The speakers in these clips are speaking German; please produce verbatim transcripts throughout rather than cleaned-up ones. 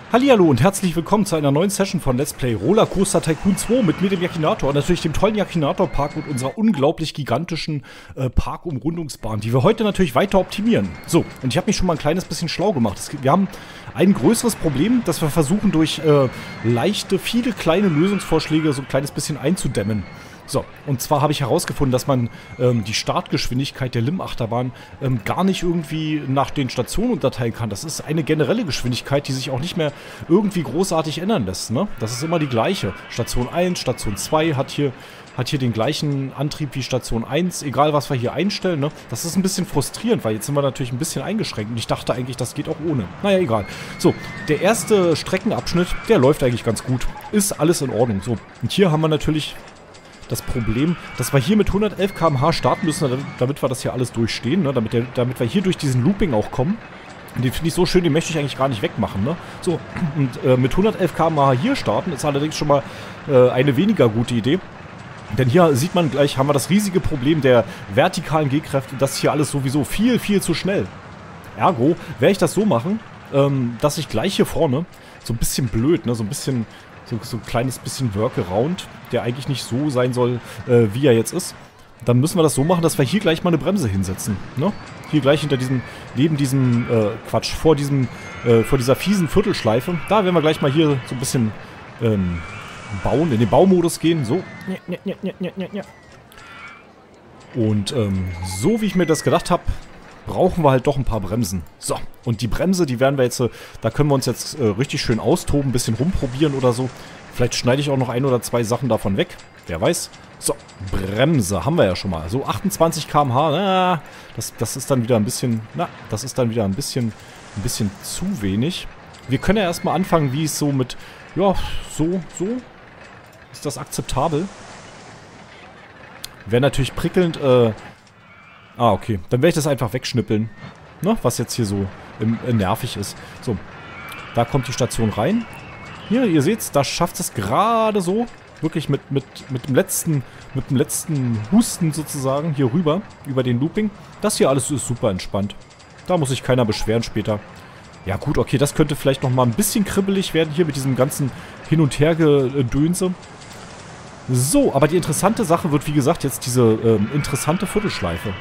Hallihallo und herzlich willkommen zu einer neuen Session von Let's Play Rollercoaster Tycoon zwei mit mir, dem Yakinator, und natürlich dem tollen Yakinator-Park und unserer unglaublich gigantischen äh, Parkumrundungsbahn, die wir heute natürlich weiter optimieren. So, und ich habe mich schon mal ein kleines bisschen schlau gemacht. Es, wir haben ein größeres Problem, das wir versuchen durch äh, leichte, viele kleine Lösungsvorschläge so ein kleines bisschen einzudämmen. So, und zwar habe ich herausgefunden, dass man ähm, die Startgeschwindigkeit der Lim-Achterbahn ähm, gar nicht irgendwie nach den Stationen unterteilen kann. Das ist eine generelle Geschwindigkeit, die sich auch nicht mehr irgendwie großartig ändern lässt, ne? Das ist immer die gleiche. Station eins, Station zwei hat hier, hat hier den gleichen Antrieb wie Station eins, egal was wir hier einstellen, ne? Das ist ein bisschen frustrierend, weil jetzt sind wir natürlich ein bisschen eingeschränkt und ich dachte eigentlich, das geht auch ohne. Naja, egal. So, der erste Streckenabschnitt, der läuft eigentlich ganz gut. Ist alles in Ordnung. So, und hier haben wir natürlich das Problem, dass wir hier mit hundertelf Kilometer pro Stunde starten müssen, damit wir das hier alles durchstehen, ne? damit, der, damit wir hier durch diesen Looping auch kommen. Und den finde ich so schön, den möchte ich eigentlich gar nicht wegmachen. Ne? So, und äh, mit hundertelf Kilometer pro Stunde hier starten ist allerdings schon mal äh, eine weniger gute Idee. Denn hier sieht man gleich, haben wir das riesige Problem der vertikalen G-Kräfte. Das ist hier alles sowieso viel, viel zu schnell. Ergo werde ich das so machen, ähm, dass ich gleich hier vorne, so ein bisschen blöd, ne? so ein bisschen... So, so ein kleines bisschen Workaround, der eigentlich nicht so sein soll, äh, wie er jetzt ist. Dann müssen wir das so machen, dass wir hier gleich mal eine Bremse hinsetzen. Ne? Hier gleich hinter diesem, neben diesem, äh, Quatsch, vor diesem, äh, vor dieser fiesen Viertelschleife. Da werden wir gleich mal hier so ein bisschen ähm, bauen, in den Baumodus gehen. So. Und ähm, so wie ich mir das gedacht habe, brauchen wir halt doch ein paar Bremsen. So, und die Bremse, die werden wir jetzt, da können wir uns jetzt äh, richtig schön austoben, ein bisschen rumprobieren oder so. Vielleicht schneide ich auch noch ein oder zwei Sachen davon weg, wer weiß. So, Bremse haben wir ja schon mal. So, achtundzwanzig Kilometer pro Stunde, na, das, das ist dann wieder ein bisschen, na, das ist dann wieder ein bisschen, ein bisschen zu wenig. Wir können ja erstmal anfangen, wie es so mit, ja, so, so, ist das akzeptabel. Wäre natürlich prickelnd, äh, Ah, okay. Dann werde ich das einfach wegschnippeln. Ne? Was jetzt hier so im, äh, nervig ist. So. Da kommt die Station rein. Hier, ihr seht's, da schafft es gerade so. Wirklich mit, mit, mit dem letzten, mit dem letzten Husten sozusagen hier rüber. Über den Looping. Das hier alles ist super entspannt. Da muss sich keiner beschweren später. Ja gut, okay, das könnte vielleicht nochmal ein bisschen kribbelig werden hier mit diesem ganzen Hin- und Her-Gedönse. So, aber die interessante Sache wird, wie gesagt, jetzt diese ähm, interessante Viertelschleife.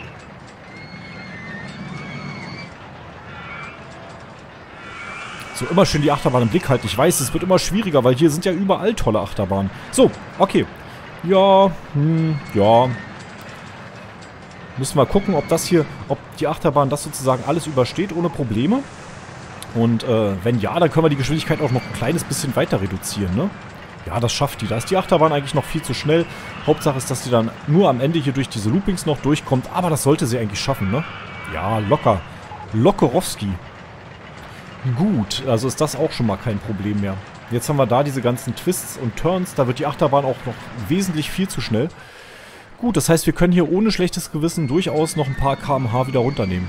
So, immer schön die Achterbahn im Blick halten. Ich weiß, es wird immer schwieriger, weil hier sind ja überall tolle Achterbahnen. So, okay. Ja, hm, ja. Müssen wir gucken, ob das hier, ob die Achterbahn das sozusagen alles übersteht ohne Probleme. Und äh, wenn ja, dann können wir die Geschwindigkeit auch noch ein kleines bisschen weiter reduzieren, ne? Ja, das schafft die. Da ist die Achterbahn eigentlich noch viel zu schnell. Hauptsache ist, dass die dann nur am Ende hier durch diese Loopings noch durchkommt. Aber das sollte sie eigentlich schaffen, ne? Ja, locker. Lockerowski. Gut, also ist das auch schon mal kein Problem mehr. Jetzt haben wir da diese ganzen Twists und Turns. Da wird die Achterbahn auch noch wesentlich viel zu schnell. Gut, das heißt, wir können hier ohne schlechtes Gewissen durchaus noch ein paar Kilometer pro Stunde wieder runternehmen.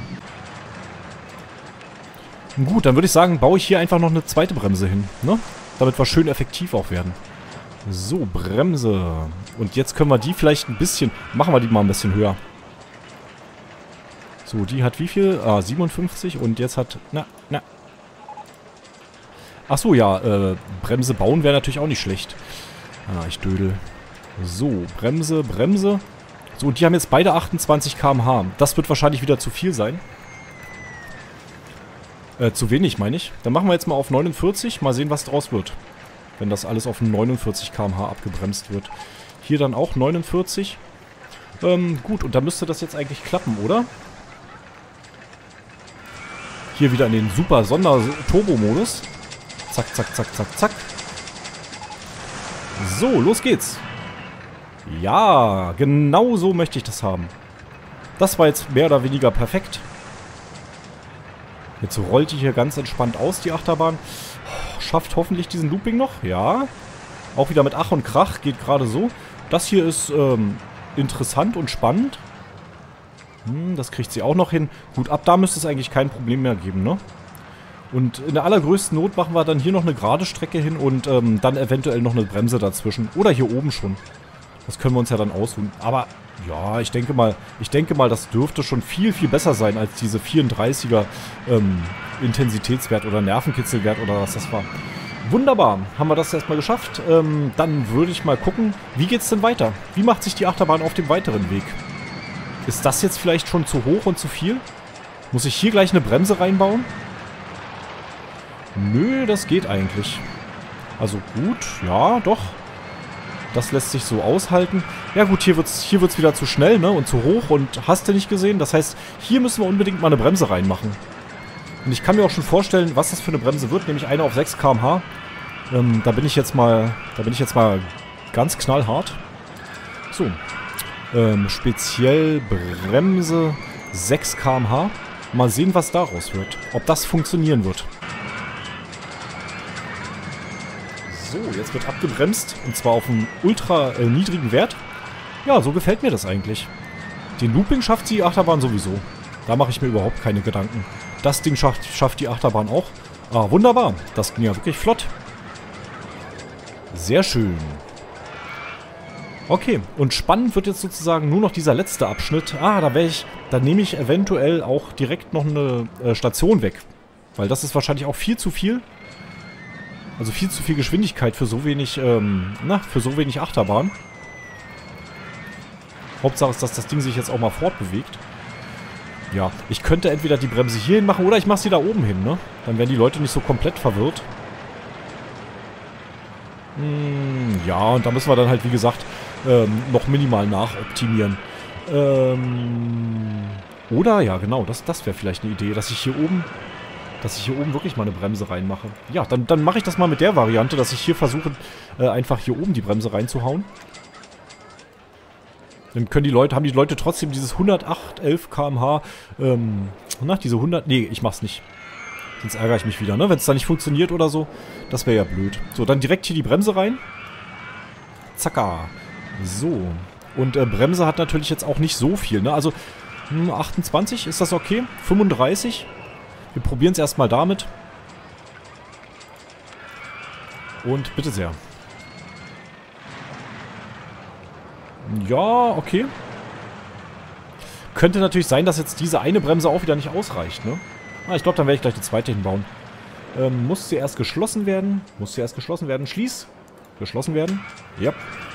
Gut, dann würde ich sagen, baue ich hier einfach noch eine zweite Bremse hin, ne? Damit wir schön effektiv auch werden. So, Bremse. Und jetzt können wir die vielleicht ein bisschen... Machen wir die mal ein bisschen höher. So, die hat wie viel? Ah, siebenundfünfzig. Und jetzt hat... Na, na. Achso, ja, äh, Bremse bauen wäre natürlich auch nicht schlecht. Ah, ich dödel. So, Bremse, Bremse. So, und die haben jetzt beide achtundzwanzig Kilometer pro Stunde. Das wird wahrscheinlich wieder zu viel sein. Äh, zu wenig, meine ich. Dann machen wir jetzt mal auf neunundvierzig. Mal sehen, was draus wird. Wenn das alles auf neunundvierzig Kilometer pro Stunde abgebremst wird. Hier dann auch neunundvierzig. Ähm, gut, und dann müsste das jetzt eigentlich klappen, oder? Hier wieder in den super Sonder-Turbo-Modus. Zack, zack, zack, zack, zack. So, los geht's. Ja, genau so möchte ich das haben. Das war jetzt mehr oder weniger perfekt. Jetzt rollt die hier ganz entspannt aus, die Achterbahn. Schafft hoffentlich diesen Looping noch. Ja. Auch wieder mit Ach und Krach. Geht gerade so. Das hier ist ähm, interessant und spannend. Hm, das kriegt sie auch noch hin. Gut, ab da müsste es eigentlich kein Problem mehr geben, ne? Und in der allergrößten Not machen wir dann hier noch eine gerade Strecke hin und ähm, dann eventuell noch eine Bremse dazwischen. Oder hier oben schon. Das können wir uns ja dann aussuchen. Aber Ja, ich denke mal, ich denke mal, das dürfte schon viel, viel besser sein als diese vierunddreißiger ähm, Intensitätswert oder Nervenkitzelwert oder was das war. Wunderbar, haben wir das erstmal geschafft. Ähm, dann würde ich mal gucken, wie geht's denn weiter? Wie macht sich die Achterbahn auf dem weiteren Weg? Ist das jetzt vielleicht schon zu hoch und zu viel? Muss ich hier gleich eine Bremse reinbauen? Nö, das geht eigentlich. Also gut, ja, doch. Das lässt sich so aushalten. Ja gut, hier wird's, hier wird's wieder zu schnell, ne? Und zu hoch und hast du nicht gesehen. Das heißt, hier müssen wir unbedingt mal eine Bremse reinmachen. Und ich kann mir auch schon vorstellen, was das für eine Bremse wird. Nämlich eine auf sechs Kilometer pro Stunde. Ähm, da bin ich jetzt mal, da bin ich jetzt mal ganz knallhart. So. Ähm, speziell Bremse sechs Kilometer pro Stunde. Mal sehen, was daraus wird. Ob das funktionieren wird. So, jetzt wird abgebremst. Und zwar auf einem ultra äh, niedrigen Wert. Ja, so gefällt mir das eigentlich. Den Looping schafft die Achterbahn sowieso. Da mache ich mir überhaupt keine Gedanken. Das Ding schafft, schafft die Achterbahn auch. Ah, wunderbar. Das ging ja wirklich flott. Sehr schön. Okay, und spannend wird jetzt sozusagen nur noch dieser letzte Abschnitt. Ah, da wäre ich, da nehme ich eventuell auch direkt noch eine äh, Station weg. Weil das ist wahrscheinlich auch viel zu viel. Also viel zu viel Geschwindigkeit für so wenig, ähm, na, für so wenig Achterbahn. Hauptsache ist, dass das Ding sich jetzt auch mal fortbewegt. Ja, ich könnte entweder die Bremse hier hin machen oder ich mache sie da oben hin, ne? Dann werden die Leute nicht so komplett verwirrt. Hm, ja, und da müssen wir dann halt, wie gesagt, ähm, noch minimal nachoptimieren. Ähm, oder, ja genau, das, das wäre vielleicht eine Idee, dass ich hier oben... Dass ich hier oben wirklich mal eine Bremse reinmache. Ja, dann, dann mache ich das mal mit der Variante, dass ich hier versuche, äh, einfach hier oben die Bremse reinzuhauen. Dann können die Leute, haben die Leute trotzdem dieses hundertacht, elf Kilometer pro Stunde, ähm, na, diese hundert, nee, ich mach's nicht. Sonst ärgere ich mich wieder, ne, wenn es da nicht funktioniert oder so. Das wäre ja blöd. So, dann direkt hier die Bremse rein. Zacka. So. Und äh, Bremse hat natürlich jetzt auch nicht so viel, ne, also hm, achtundzwanzig, ist das okay? fünfunddreißig? Wir probieren es erstmal damit. Und bitte sehr. Ja, okay. Könnte natürlich sein, dass jetzt diese eine Bremse auch wieder nicht ausreicht, ne? Ah, ich glaube, dann werde ich gleich die zweite hinbauen. Ähm, muss sie erst geschlossen werden? Muss sie erst geschlossen werden? Schließ. Geschlossen werden. Ja.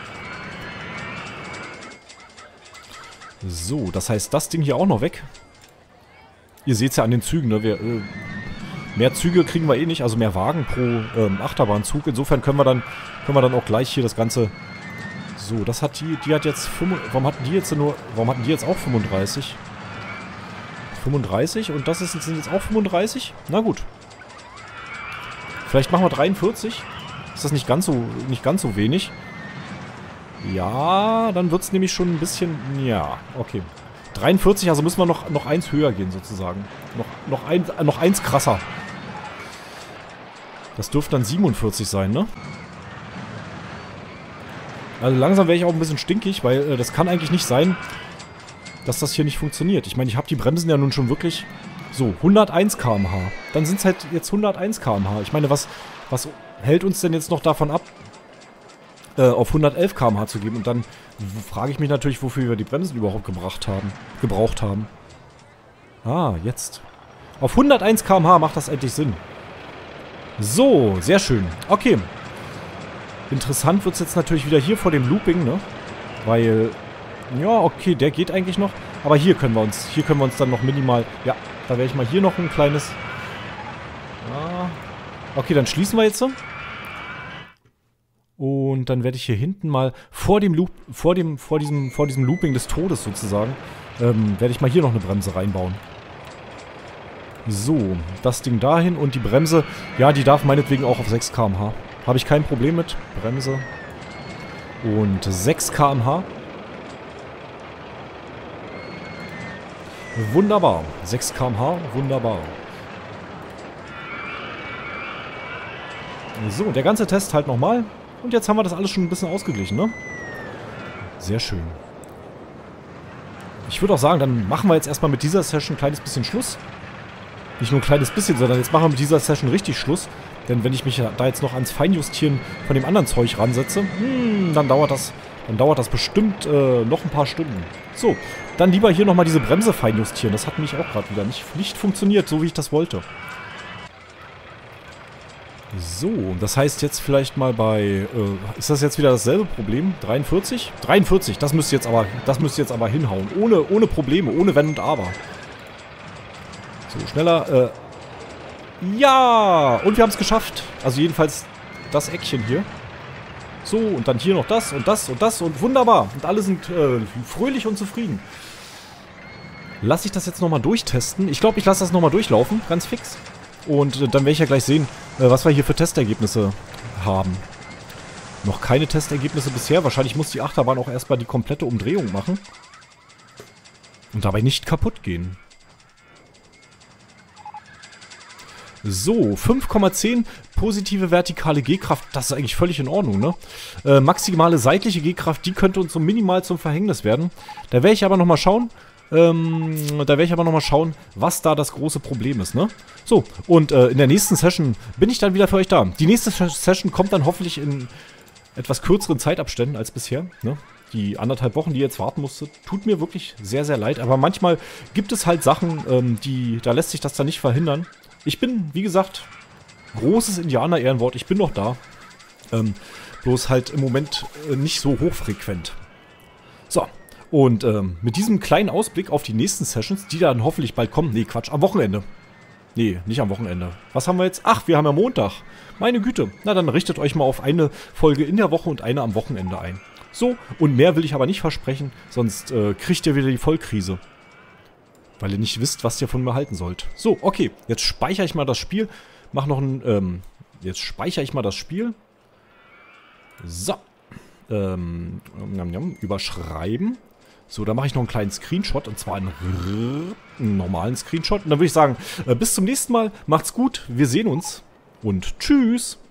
So, das heißt, das Ding hier auch noch weg. Ihr seht es ja an den Zügen, ne? Wir, äh, mehr Züge kriegen wir eh nicht, also mehr Wagen pro ähm, Achterbahnzug. Insofern können wir dann können wir dann auch gleich hier das Ganze... So, das hat die, die hat jetzt... Warum hatten die jetzt nur... Warum hatten die jetzt auch fünfunddreißig? fünfunddreißig und das ist, sind jetzt auch fünfunddreißig? Na gut. Vielleicht machen wir dreiundvierzig. Ist das nicht ganz so, nicht ganz so wenig? Ja, dann wird es nämlich schon ein bisschen... Ja, okay. dreiundvierzig, also müssen wir noch, noch eins höher gehen sozusagen. Noch, noch, ein, noch eins krasser. Das dürfte dann siebenundvierzig sein, ne? Also langsam wäre ich auch ein bisschen stinkig, weil äh, das kann eigentlich nicht sein, dass das hier nicht funktioniert. Ich meine, ich habe die Bremsen ja nun schon wirklich... So, hunderteins Kilometer pro Stunde. Dann sind es halt jetzt hunderteins Kilometer pro Stunde. Ich meine, was, was hält uns denn jetzt noch davon ab, äh, auf hundertelf Kilometer pro Stunde zu geben? Und dann frage ich mich natürlich, wofür wir die Bremsen überhaupt gebracht haben, gebraucht haben. Ah, jetzt. Auf hunderteins Kilometer pro Stunde macht das endlich Sinn. So, sehr schön. Okay. Interessant wird es jetzt natürlich wieder hier vor dem Looping, ne? Weil, ja, okay, der geht eigentlich noch. Aber hier können wir uns, hier können wir uns dann noch minimal, ja, da werde ich mal hier noch ein kleines... Ah, okay, dann schließen wir jetzt so. Und dann werde ich hier hinten mal vor dem Loop, vor dem, vor diesem, vor diesem Looping des Todes sozusagen, ähm, werde ich mal hier noch eine Bremse reinbauen. So, das Ding dahin und die Bremse, ja, die darf meinetwegen auch auf sechs Kilometer pro Stunde. Habe ich kein Problem mit. Bremse. Und sechs Kilometer pro Stunde. Wunderbar. sechs Kilometer pro Stunde, wunderbar. So, der ganze Test halt nochmal. Und jetzt haben wir das alles schon ein bisschen ausgeglichen, ne? Sehr schön. Ich würde auch sagen, dann machen wir jetzt erstmal mit dieser Session ein kleines bisschen Schluss. Nicht nur ein kleines bisschen, sondern jetzt machen wir mit dieser Session richtig Schluss. Denn wenn ich mich da jetzt noch ans Feinjustieren von dem anderen Zeug ransetze, hm, dann dauert das, Dann dauert das bestimmt äh, noch ein paar Stunden. So, dann lieber hier nochmal diese Bremse feinjustieren. Das hat nämlich auch gerade wieder nicht, nicht funktioniert, so wie ich das wollte. So, das heißt jetzt vielleicht mal bei... Äh, ist das jetzt wieder dasselbe Problem? dreiundvierzig? dreiundvierzig, das müsste jetzt aber, das müsste jetzt aber hinhauen. Ohne, ohne Probleme, ohne Wenn und Aber. So, schneller. Äh, ja! Und wir haben es geschafft. Also jedenfalls das Eckchen hier. So, und dann hier noch das und das und das und wunderbar. Und alle sind äh, fröhlich und zufrieden. Lasse ich das jetzt nochmal durchtesten? Ich glaube, ich lasse das nochmal durchlaufen, ganz fix. Und äh, dann werde ich ja gleich sehen, äh, was wir hier für Testergebnisse haben. Noch keine Testergebnisse bisher. Wahrscheinlich muss die Achterbahn auch erstmal die komplette Umdrehung machen. Und dabei nicht kaputt gehen. So, fünf Komma zehn positive vertikale G-Kraft, das ist eigentlich völlig in Ordnung, ne? Äh, maximale seitliche G-Kraft, die könnte uns so minimal zum Verhängnis werden. Da werde ich aber nochmal schauen, ähm, da werde ich aber nochmal schauen, was da das große Problem ist, ne? So, und äh, in der nächsten Session bin ich dann wieder für euch da. Die nächste Session kommt dann hoffentlich in etwas kürzeren Zeitabständen als bisher, ne? Die anderthalb Wochen, die ihr jetzt warten musstet, tut mir wirklich sehr, sehr leid. Aber manchmal gibt es halt Sachen, ähm, die, da lässt sich das dann nicht verhindern. Ich bin, wie gesagt, großes Indianer-Ehrenwort. Ich bin noch da. Ähm, bloß halt im Moment äh, nicht so hochfrequent. So, und ähm, mit diesem kleinen Ausblick auf die nächsten Sessions, die dann hoffentlich bald kommen. Nee, Quatsch, am Wochenende. Nee, nicht am Wochenende. Was haben wir jetzt? Ach, wir haben ja Montag. Meine Güte. Na, dann richtet euch mal auf eine Folge in der Woche und eine am Wochenende ein. So, und mehr will ich aber nicht versprechen, sonst äh, kriegt ihr wieder die Vollkrise. Weil ihr nicht wisst, was ihr von mir halten sollt. So, okay, jetzt speichere ich mal das Spiel. Mach noch ein, ähm, jetzt speichere ich mal das Spiel. So. Ähm, überschreiben. So, da mache ich noch einen kleinen Screenshot, und zwar einen, einen normalen Screenshot. Und dann würde ich sagen, äh, bis zum nächsten Mal, macht's gut, wir sehen uns und tschüss.